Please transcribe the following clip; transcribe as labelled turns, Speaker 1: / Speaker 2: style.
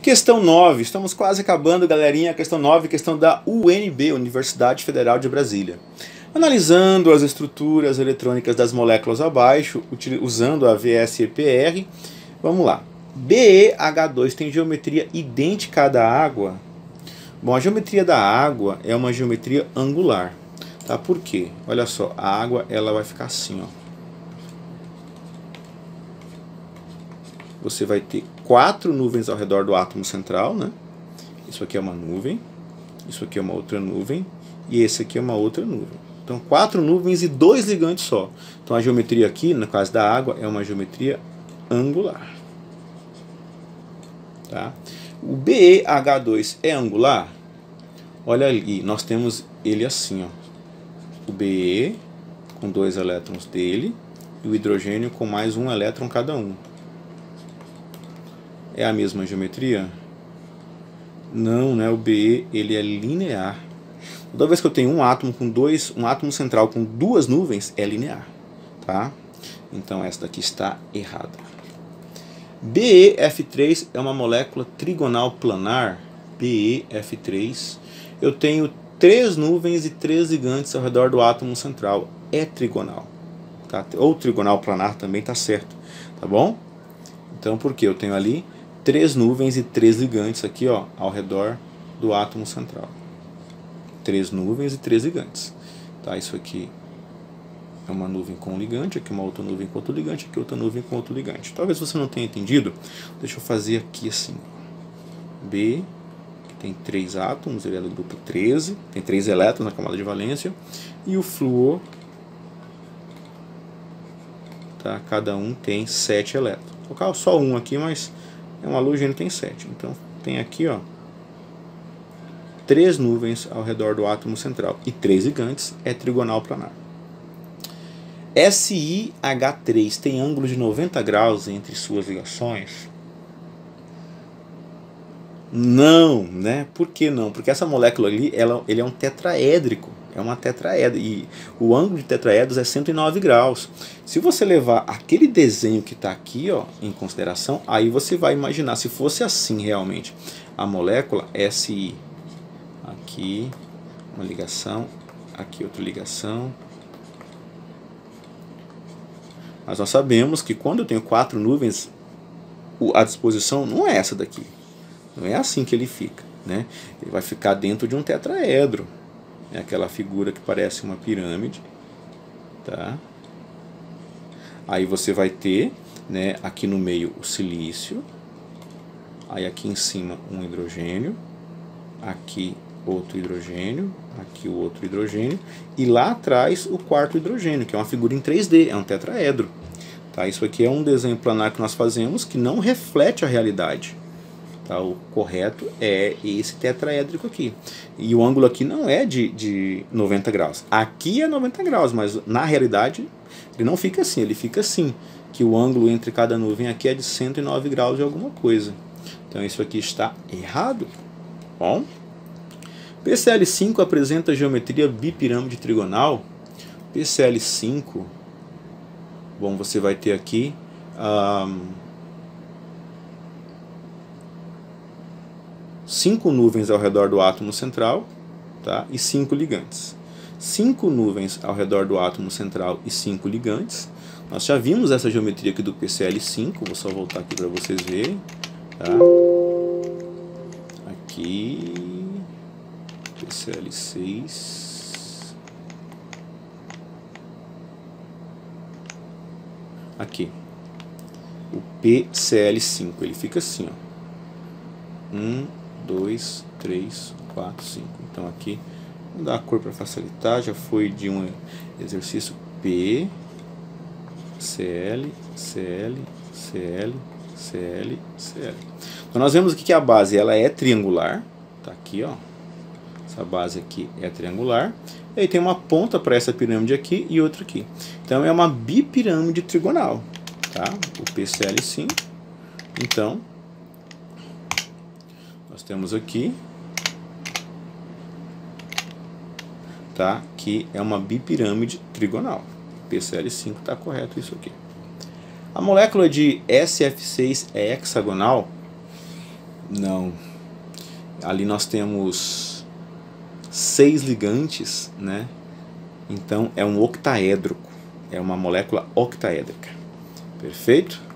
Speaker 1: Questão 9, estamos quase acabando, galerinha. Questão 9, questão da UNB, Universidade Federal de Brasília. Analisando as estruturas eletrônicas das moléculas abaixo, usando a VSEPR, vamos lá. BeH2 tem geometria idêntica à da água? Bom, a geometria da água é uma geometria angular. Tá? Por quê? Olha só, a água ela vai ficar assim, ó. Você vai ter 4 nuvens ao redor do átomo central, né? Isso aqui é uma nuvem, isso aqui é uma outra nuvem, e esse aqui é uma outra nuvem. Então, 4 nuvens e 2 ligantes só. Então, a geometria aqui, no caso da água, é uma geometria angular. Tá? O BeH2 é angular? Olha ali, nós temos ele assim, ó. O Be com 2 elétrons dele e o hidrogênio com mais 1 elétron cada um. É a mesma geometria? Não, né? O Be ele é linear. Toda vez que eu tenho um átomo central com 2 nuvens, é linear, tá? Então essa daqui está errada. BeF3 é uma molécula trigonal planar. BeF3. Eu tenho 3 nuvens e 3 ligantes ao redor do átomo central. É trigonal, tá? Ou trigonal planar também tá certo, tá bom? Então por quê? Eu tenho ali 3 nuvens e 3 ligantes aqui, ó, ao redor do átomo central. 3 nuvens e 3 ligantes. Tá? Isso aqui é uma nuvem com um ligante, aqui uma outra nuvem com outro ligante, aqui outra nuvem com outro ligante. Talvez você não tenha entendido. Deixa eu fazer aqui assim. B, que tem 3 átomos, ele é do grupo 13, tem 3 elétrons na camada de valência. E o flúor, tá? Cada um tem 7 elétrons. Vou colocar só um aqui, mas é um halogênio, tem 7. Então tem aqui, ó, 3 nuvens ao redor do átomo central e 3 ligantes, é trigonal planar. SiH3 tem ângulo de 90 graus entre suas ligações? Não, né? Por que não? Porque essa molécula ali, ele é um tetraédrico. É uma tetraedro. E o ângulo de tetraedros é 109 graus. Se você levar aquele desenho que está aqui, ó, em consideração, aí você vai imaginar, se fosse assim realmente, a molécula Si. Aqui, uma ligação. Aqui, outra ligação. Mas nós sabemos que quando eu tenho 4 nuvens, a disposição não é essa daqui. Não é assim que ele fica, né? Ele vai ficar dentro de um tetraedro. É aquela figura que parece uma pirâmide, tá? Aí você vai ter, né, aqui no meio o silício, aí aqui em cima um hidrogênio, aqui outro hidrogênio, aqui o outro hidrogênio, e lá atrás o quarto hidrogênio, que é uma figura em 3D, é um tetraedro. Tá? Isso aqui é um desenho planar que nós fazemos que não reflete a realidade. Tá? O correto é esse tetraédrico aqui. E o ângulo aqui não é de 90 graus. Aqui é 90 graus, mas na realidade ele não fica assim, ele fica assim. Que o ângulo entre cada nuvem aqui é de 109 graus de alguma coisa. Então isso aqui está errado. Bom, PCl5 apresenta geometria bipirâmide trigonal. PCl5, bom, você vai ter aqui 5 nuvens ao redor do átomo central, tá? E 5 ligantes. 5 nuvens ao redor do átomo central e 5 ligantes. Nós já vimos essa geometria aqui do PCl5, vou só voltar aqui para vocês verem. Tá? Aqui, PCl6. Aqui, o PCl5, ele fica assim, ó. 1, 2, 3, 4, 5. Então aqui, vou dar a cor para facilitar, já foi de um exercício P, Cl, Cl, Cl, Cl, Cl. Então nós vemos aqui que a base ela é triangular, tá aqui, ó. Essa base aqui é triangular. E aí tem uma ponta para essa pirâmide aqui e outra aqui. Então é uma bipirâmide trigonal, tá? O PCl5. Então nós temos aqui, tá? Que é uma bipirâmide trigonal. PCl5 está correto isso aqui. A molécula de SF6 é hexagonal? Não. Ali nós temos 6 ligantes, né? Então é um octaédrico, é uma molécula octaédrica. Perfeito?